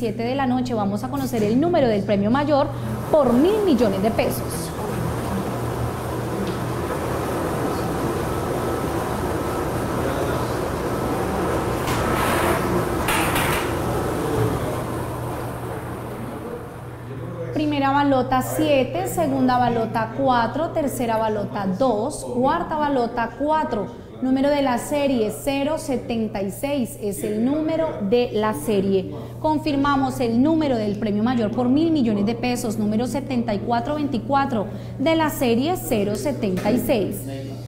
7 de la noche vamos a conocer el número del premio mayor por 1.000 millones de pesos. Primera balota 7, segunda balota 4, tercera balota 2, cuarta balota 4. Número de la serie 076 es el número de la serie. Confirmamos el número del premio mayor por 1.000 millones de pesos, número 7424 de la serie 076.